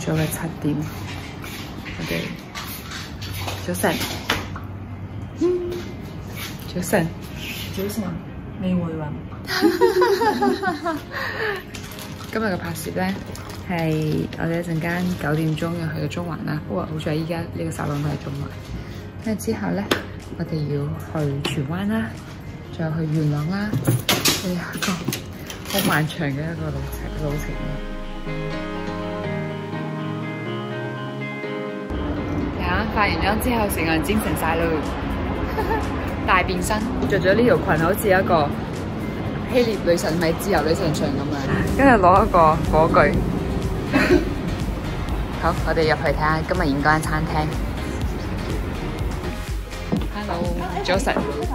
早嘅7點，我哋早晨，早晨，早晨，你會話？今日嘅拍攝咧係我哋一陣間9點鐘要去到中環啦，不過好在依家呢個沙龍都係中環。跟住之後咧，我哋要去荃灣啦，再去元朗啦，係一個好漫長嘅一個路程。化完妝之後，成個人精神晒咯，大變身，着咗呢條裙好似一個希臘女神咪自由女神像咁樣，跟住攞一個火炬。好，我哋入去睇下今日演嗰間餐廳。Hello， 早晨。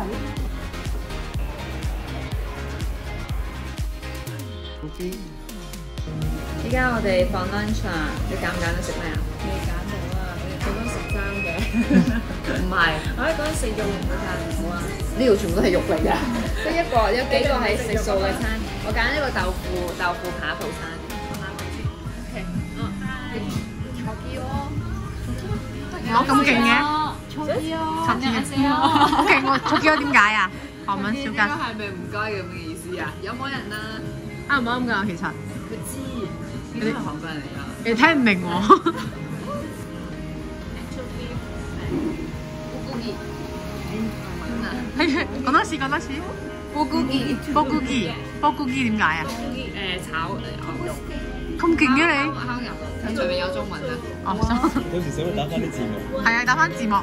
依家我哋放 lunch 啊，你揀唔揀到食咩啊？ 未揀到啊！佢嗰食生嘅， 唔係， 我喺嗰陣食肉唔會太唔好啊！ 呢度全部都係肉嚟㗎，得一個有幾個係食素嘅餐。我揀呢個豆腐扒套餐。OK，錯機哦， 我咁勁嘅， 錯啲哦， 錯啲好勁喎！錯機點解啊？韓文小吉係咪唔該咁嘅意思啊？有冇人啊？ 啱唔啱㗎？其實佢知，呢啲係韓國人嚟㗎。 你聽唔明喎。講多次，講多次。 波咕雞， 波咕雞點解啊？ 炒牛肉。 咁勁嘅你？ 烤牛肉，佢上面有中文啊。 哦， 到時使唔使打翻啲字幕？ 係啊，打翻字幕。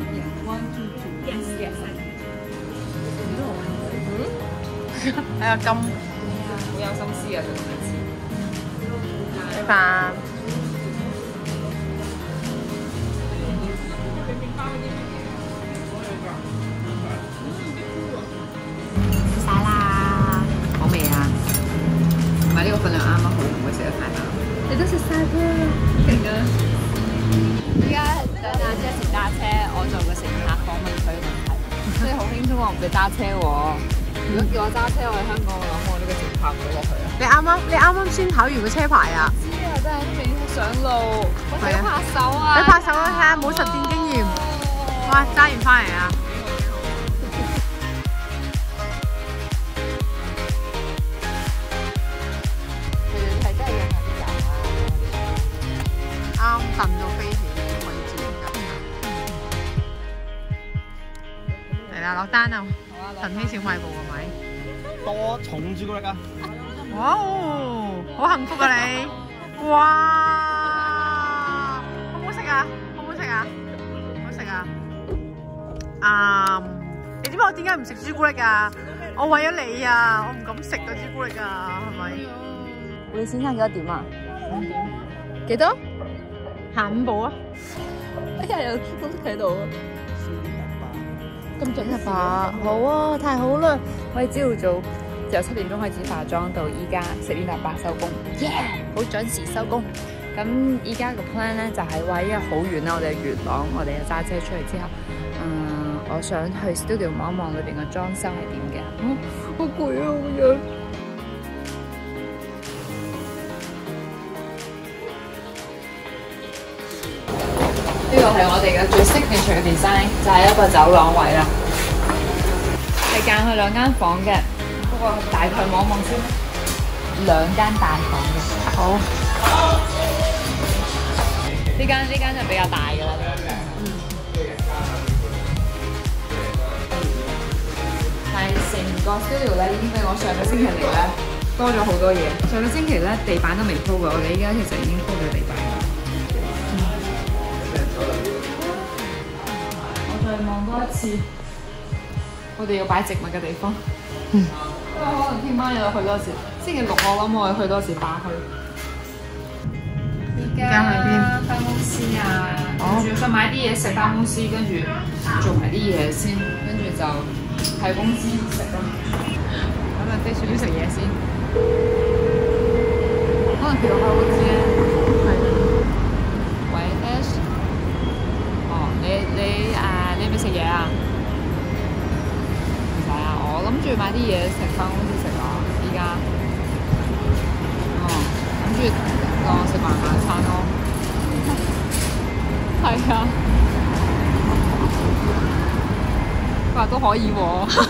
係啊，咁好有心思啊，做呢次。 食飯。晒啦！ 好味啊！唔係呢個份量啱啱好，唔會食得太飽。你都食晒㗎，勁啊！依家等阿姐前揸車，我做個乘客訪問佢嘅問題，即係好輕鬆，我唔使揸車喎。如果叫我揸車，我喺香港，我諗我呢個乘客唔到落去啊！ 你啱啱先考完個車牌啊？ 知啊，真係未上路，我想拍手啊！ 你拍手啊，睇下冇實戰經驗。哇，揸完翻嚟啊！ 係真係用下啲油啊！ 啱燉到飛起，可以照緊。嚟啦，落單啊！晨曦小賣部係咪？ 多重朱古力啊！ 哇哦，好幸福啊你！哇，好唔好食啊？好唔好食啊？好食啊！你知唔知我點解唔食朱古力啊？我為咗你啊，我唔敢食個朱古力啊，係咪？ 你先生幾多點啊？5點。幾多？ 下5步啊！ 哎呀，有朱古力喺度啊！咁準啊吧，好啊，太好啦！我哋朝早由7點鐘開始化妝，到依家10點8收工，耶！好準時收工。咁依家個 plan 咧就係話，因為好遠啦，我哋元朗，我哋又揸車出嚟之後，我想去 studio 望一望裏邊嘅裝修係點嘅。好攰啊，咁樣。呢個係我哋嘅最 signature 嘅 design， 就係一個走廊位啦，係間去2間房嘅，不過大概望一望先，2間大房嘅。好，呢間就比較大嘅啦。但係成個 studio 咧已經比我上個星期嚟咧多咗好多嘢。上個星期咧地板都未鋪嘅，我哋依家其實已經鋪咗地板。再望多一次，我哋要擺植物嘅地方。可能聽晚又去多次，星期6我諗我會去多次巴墟。依家喺邊？翻公司啊！仲要想買啲嘢食翻公司，跟住做埋啲嘢先，跟住就喺公司食咯。咁啊，即係少啲食嘢先。可能佢開公司咧。係。喂 ，S。哦，你咪食嘢啊？唔使啊，我諗住買啲嘢食翻公司食啊，依家。哦，諗住當食埋晚餐咯。 係啊，話都可以喎。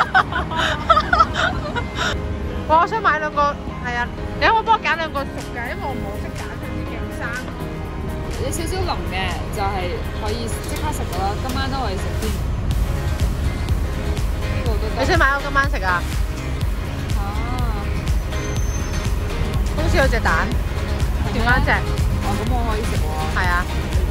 我想買兩個，係啊，你可唔可以幫我揀兩個熟嘅？因為我唔好識揀佢啲嘅生。 有少少腍嘅，就係可以即刻食噶啦，今晚都可以食添。呢個都得。 你想買我今晚食啊？ 啊， 公司有隻蛋，剩翻隻。 哦，咁我可以食喎。 係啊。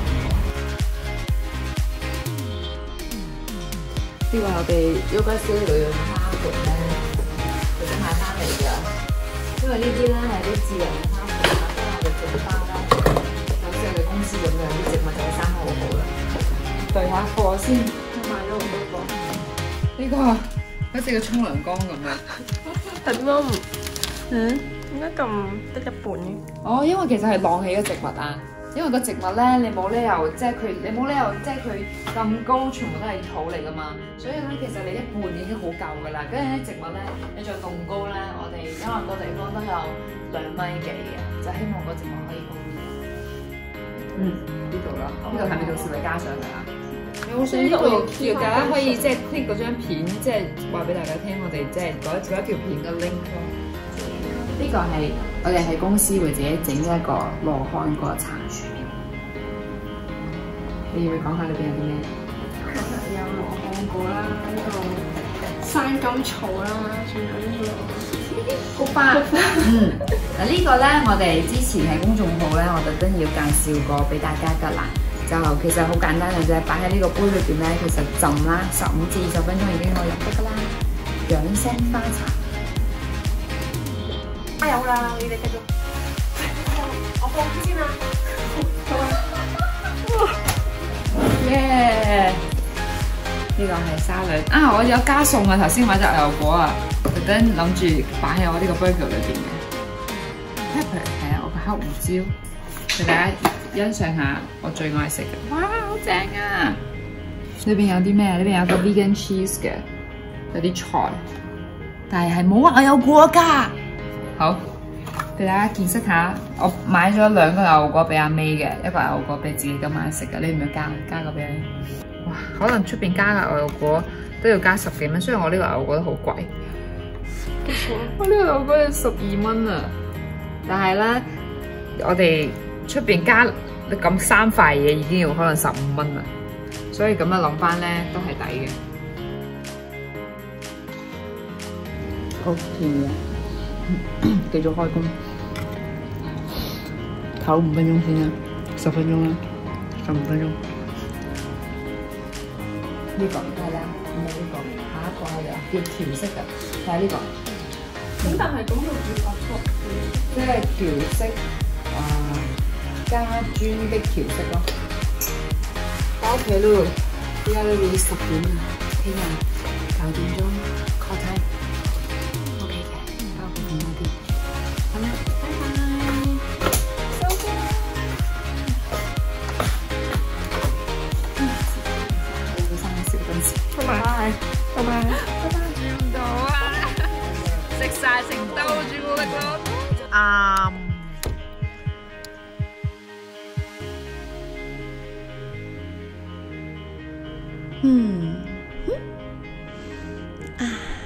呢個我哋優家燒呢度用花盆咧，佢都買翻嚟㗎。因為呢啲咧係啲自然嘅花盆啦，都係我哋種花啦。就好似我哋公司咁樣，啲植物就會生得好好啦。對下貨先，買咗好多個。呢個好似個沖涼缸咁樣。 但點解唔？點解咁得一半嘅？ 哦，因為其實係晾起嘅植物啊。因為個植物咧，你冇理由即係佢，你冇理由即係佢咁高，全部都係土嚟噶嘛。所以咧，其實你一半已經好夠噶啦。跟住啲植物咧，你再棟高咧，我哋因為個地方都有2米幾嘅，就希望個植物可以高啲。呢度啦，呢度係咪到時會加上嚟啊？所以呢度要大家可以即係 click 嗰張片，即係話俾大家聽，我哋即係嗰一條片嘅 link 咯。呢個係我哋喺公司會自己整一個羅漢個橙樹。你要唔要講下裏邊有啲咩？ 有羅漢果啦，呢個山金草啦，仲有呢個菊花。 嗱呢個咧，我哋之前喺公眾號咧，我特登要介紹過俾大家㗎啦。就其實好簡單嘅啫，擺喺呢個杯裏邊咧，其實浸啦15至20分鐘已經可以飲得㗎啦。養生花茶。 加油啦！你哋繼續，我放先啦。 耶！呢個係沙律啊！我有加餸啊，頭先買隻牛油果啊，特登諗住擺喺我呢個 burger 裏邊嘅。Pepper 係啊，我個黑胡椒，俾大家欣賞下我最愛食嘅。哇，好正啊！裏邊有啲咩？呢邊有個 vegan cheese 嘅，有啲菜，但係冇牛油果㗎。好，俾大家見識下，我買咗2個牛油果俾阿 May 嘅，一個牛油果俾自己今晚食嘅，你要唔要加個俾你？哇，可能出邊加個牛油果都要加10幾蚊，雖然我呢個牛油果都好貴。幾錢？我呢個牛油果要12蚊啊！但係咧，我哋出邊加咁3塊嘢已經要可能15蚊啦，所以咁樣諗翻咧都係抵嘅。好甜嘅。繼續開工，唞5分鐘先啦，10分鐘啦，15分鐘。呢個係啦，冇呢個，下一個係叫調色嘅，就係呢個。 咁但係咁要煮白粥， 即係調色加磚的調色咯。返屋企咯，依家都已經10點啦，聽日9點鐘 call time。好啦，拜拜，收工。我上去食個東西。拜拜，拜拜，拜拜。煮唔到啊！食晒成兜朱古力咯。 啊。